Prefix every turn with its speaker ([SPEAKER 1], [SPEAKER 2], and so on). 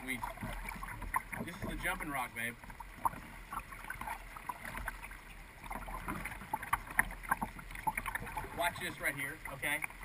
[SPEAKER 1] sweet. This is the jumping rock, babe. Watch this right here, okay?